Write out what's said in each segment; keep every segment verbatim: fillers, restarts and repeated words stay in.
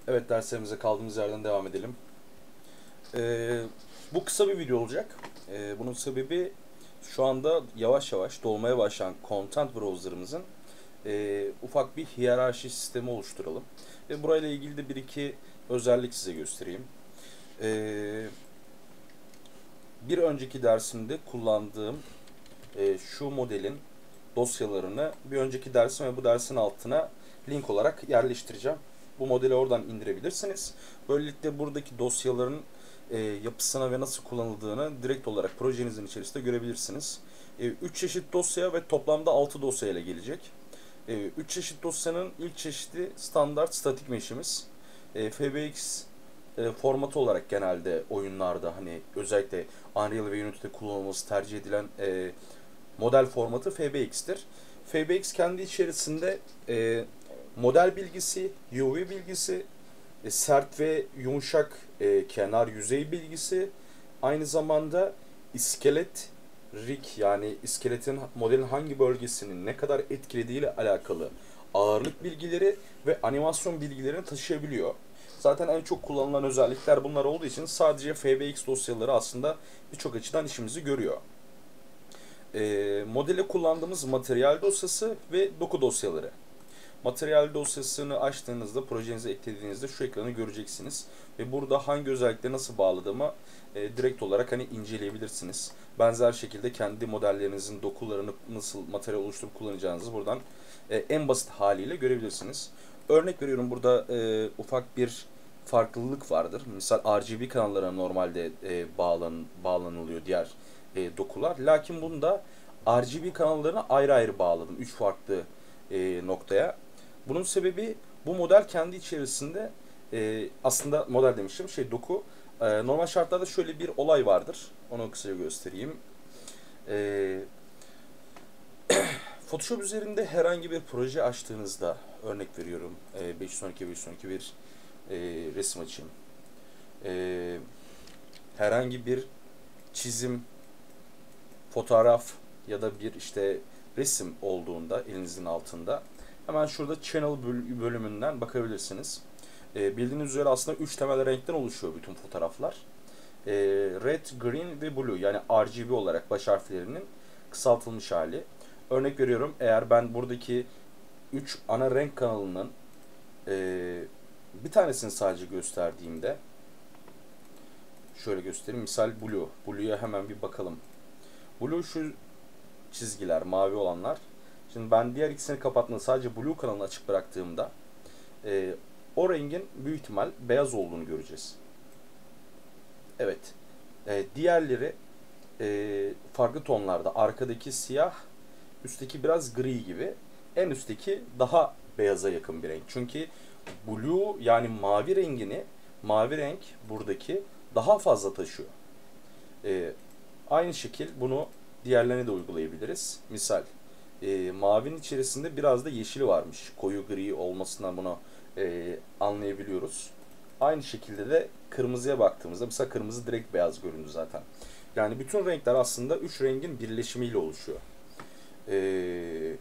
Evet, derslerimize kaldığımız yerden devam edelim. Ee, Bu kısa bir video olacak. Ee, bunun sebebi şu anda yavaş yavaş dolmaya başlayan content browser'ımızın e, ufak bir hiyerarşi sistemi oluşturalım. Ve burayla ilgili de bir iki özellik size göstereyim. Ee, Bir önceki dersimde kullandığım e, şu modelin dosyalarını bir önceki dersim ve bu dersin altına link olarak yerleştireceğim. Bu modeli oradan indirebilirsiniz. Böylelikle buradaki dosyaların e, yapısına ve nasıl kullanıldığını direkt olarak projenizin içerisinde görebilirsiniz. üç çeşit dosya ve toplamda altı dosya ile gelecek. üç çeşit dosyanın ilk çeşidi standart statik mesh'imiz. E, F B X e, formatı olarak genelde oyunlarda hani özellikle Unreal ve Unity'de kullanılması tercih edilen e, model formatı F B X'tir. F B X kendi içerisinde e, model bilgisi, U V bilgisi, e, sert ve yumuşak e, kenar yüzey bilgisi, aynı zamanda iskelet rig yani iskeletin modelin hangi bölgesinin ne kadar etkilediği ile alakalı ağırlık bilgileri ve animasyon bilgilerini taşıyabiliyor. Zaten en çok kullanılan özellikler bunlar olduğu için sadece F B X dosyaları aslında birçok açıdan işimizi görüyor. E, modele kullandığımız materyal dosyası ve doku dosyaları. Materyal dosyasını açtığınızda, projenize eklediğinizde şu ekranı göreceksiniz. Ve burada hangi özellikleri nasıl bağladığımı e, direkt olarak hani inceleyebilirsiniz. Benzer şekilde kendi modellerinizin dokularını nasıl materyal oluşturup kullanacağınızı buradan e, en basit haliyle görebilirsiniz. Örnek veriyorum, burada e, ufak bir farklılık vardır. Mesela R G B kanallara normalde e, bağlan, bağlanılıyor diğer e, dokular. Lakin bunda R G B kanallarını ayrı ayrı bağladım. Üç farklı e, noktaya. Bunun sebebi bu model kendi içerisinde e, aslında model demiştim şey doku. E, normal şartlarda şöyle bir olay vardır. Onu kısaca göstereyim. E, Photoshop üzerinde herhangi bir proje açtığınızda örnek veriyorum e, beş yüz on iki beş yüz on iki bir e, resim açayım. E, herhangi bir çizim, fotoğraf ya da bir işte resim olduğunda elinizin altında hemen şurada channel bölümünden bakabilirsiniz. E, bildiğiniz üzere aslında üç temel renkten oluşuyor bütün fotoğraflar. E, Red, Green ve Blue yani R G B olarak baş harflerinin kısaltılmış hali. Örnek veriyorum, eğer ben buradaki üç ana renk kanalının e, bir tanesini sadece gösterdiğimde şöyle göstereyim. Misal Blue. Blue'ya hemen bir bakalım. Blue şu çizgiler, mavi olanlar. Şimdi ben diğer ikisini kapatmadan sadece Blue kanalını açık bıraktığımda e, o rengin büyük ihtimal beyaz olduğunu göreceğiz. Evet. E, diğerleri e, farklı tonlarda. Arkadaki siyah, üstteki biraz gri gibi. En üstteki daha beyaza yakın bir renk. Çünkü blue yani mavi rengini, mavi renk buradaki daha fazla taşıyor. E, aynı şekil bunu diğerlerine de uygulayabiliriz. Misal e, mavinin içerisinde biraz da yeşili varmış. Koyu gri olmasından bunu e, anlayabiliyoruz. Aynı şekilde de kırmızıya baktığımızda mesela kırmızı direkt beyaz göründü zaten. Yani bütün renkler aslında üç rengin birleşimiyle oluşuyor. Ee,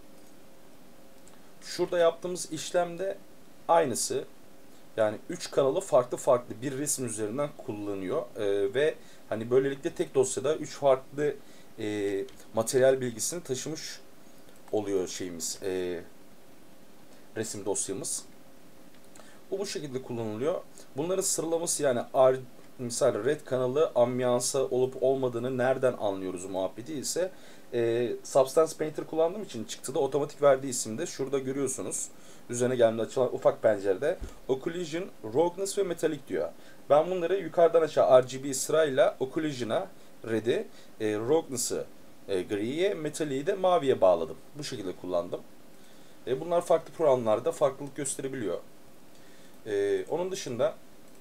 şurada yaptığımız işlemde aynısı. Yani üç kanalı farklı farklı bir resim üzerinden kullanıyor. Ee, ve hani böylelikle tek dosyada üç farklı e, materyal bilgisini taşımış oluyor şeyimiz. E, resim dosyamız. Bu bu şekilde kullanılıyor. Bunların sıralaması yani R, misal red kanalı ambiyansa olup olmadığını nereden anlıyoruz muhabbeti ise e, Substance Painter kullandığım için çıktıda otomatik verdiği isimde şurada görüyorsunuz. Üzerine geldiğinde açılan ufak pencerede Occlusion, Roughness ve Metallic diyor. Ben bunları yukarıdan aşağı R G B sırayla Occlusion'a red'i, e, Roughness'ı e, griye, Metallic'i de maviye bağladım. Bu şekilde kullandım. E, bunlar farklı programlarda farklılık gösterebiliyor. Ee, onun dışında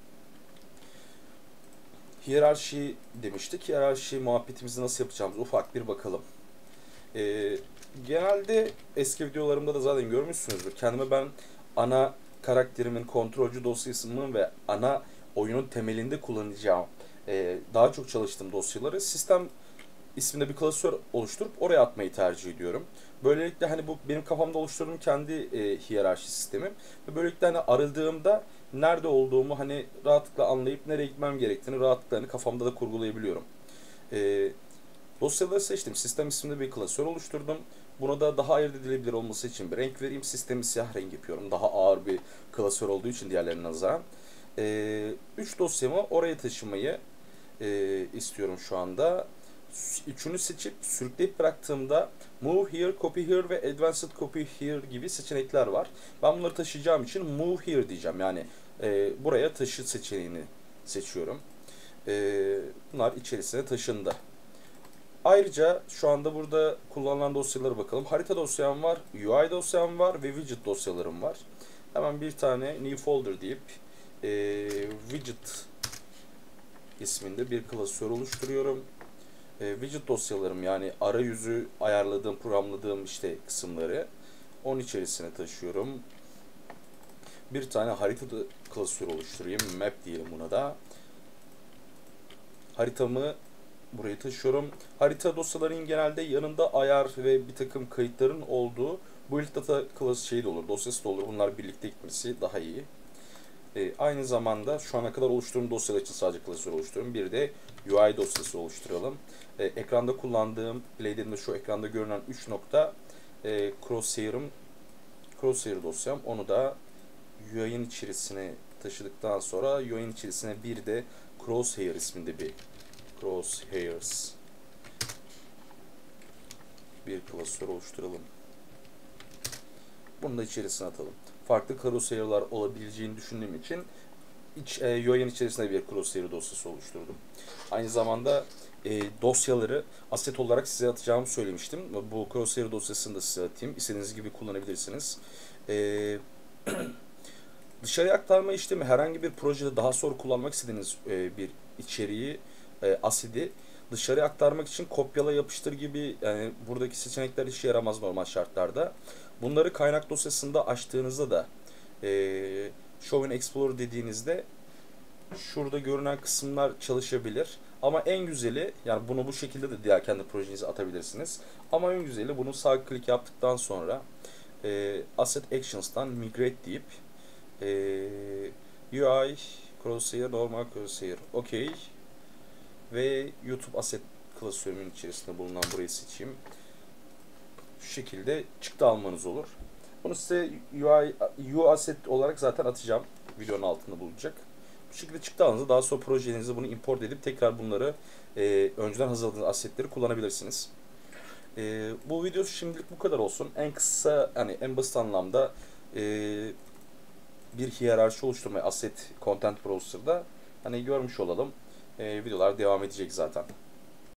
hiyerarşi demiştik. Hiyerarşi muhabbetimizi nasıl yapacağımız ufak bir bakalım. Ee, genelde eski videolarımda da zaten görmüşsünüzdür. Kendime ben ana karakterimin kontrolcü dosyasının ve ana oyunun temelinde kullanacağım e, daha çok çalıştığım dosyaları sistem isminde bir klasör oluşturup oraya atmayı tercih ediyorum. Böylelikle hani bu benim kafamda oluşturduğum kendi e, hiyerarşi sistemi ve böylelikle hani aradığımda nerede olduğumu hani rahatlıkla anlayıp nereye gitmem gerektiğini rahatlıkla hani kafamda da kurgulayabiliyorum. E, Dosyaları seçtim. Sistem isminde bir klasör oluşturdum. Buna da daha ayırt edilebilir olması için bir renk vereyim. Sistemi siyah renk yapıyorum. Daha ağır bir klasör olduğu için diğerlerine nazaran. üç dosyamı oraya taşımayı e, istiyorum şu anda. Üçünü seçip sürükleyip bıraktığımda Move Here, Copy Here ve Advanced Copy Here gibi seçenekler var. Ben bunları taşıyacağım için Move Here diyeceğim. Yani e, buraya taşı seçeneğini seçiyorum. E, bunlar içerisine taşındı. Ayrıca şu anda burada kullanılan dosyalara bakalım. Harita dosyam var, U I dosyam var ve widget dosyalarım var. Hemen bir tane new folder deyip e, widget isminde bir klasör oluşturuyorum. E, widget dosyalarım yani arayüzü ayarladığım, programladığım işte kısımları onun içerisine taşıyorum. Bir tane harita klasörü oluşturayım. Map diyelim buna da. Haritamı buraya taşıyorum. Harita dosyalarının genelde yanında ayar ve bir takım kayıtların olduğu build data class şeyi de olur, dosyası da olur. Bunlar birlikte gitmesi daha iyi. E, aynı zamanda şu ana kadar oluşturduğum dosyalar için sadece klasör oluşturuyorum. Bir de U I dosyası oluşturalım. E, ekranda kullandığım, play'lerimde şu ekranda görünen üç nokta e, crosshair'ım, crosshair dosyam. Onu da U I'nin içerisine taşıdıktan sonra U I'nin içerisine bir de crosshair isminde bir crosshairs bir klasör oluşturalım. Bunu da içerisine atalım. Farklı crosshair'lar olabileceğini düşündüğüm için iç, e, U I'nin içerisinde bir crosshair dosyası oluşturdum. Aynı zamanda e, dosyaları asset olarak size atacağımı söylemiştim. Bu crosshair dosyasını da size atayım. İstediğiniz gibi kullanabilirsiniz. E, dışarıya aktarma işlemi herhangi bir projede daha sonra kullanmak istediğiniz e, bir içeriği, e, asidi dışarıya aktarmak için kopyala yapıştır gibi yani buradaki seçenekler işe yaramaz normal şartlarda. Bunları kaynak dosyasında açtığınızda da e, Show in Explorer dediğinizde şurada görünen kısımlar çalışabilir. Ama en güzeli yani bunu bu şekilde de diğer kendi projenize atabilirsiniz. Ama en güzeli bunu sağ klik yaptıktan sonra e, Asset Actions'tan Migrate deyip e, U I Crosshair, normal Crosshair, OK ve YouTube Asset klasörümün içerisinde bulunan burayı seçeyim. Şu şekilde çıktı almanız olur. Bunu size U I, U Asset olarak zaten atacağım. Videonun altında bulunacak. Bu şekilde çıktı alınca daha sonra projenize bunu import edip tekrar bunları e, önceden hazırladığınız assetleri kullanabilirsiniz. E, bu video şimdilik bu kadar olsun. En kısa, hani en basit anlamda e, bir hiyerarşi oluşturmayı Asset Content Browser'da hani görmüş olalım. E, videolar devam edecek zaten.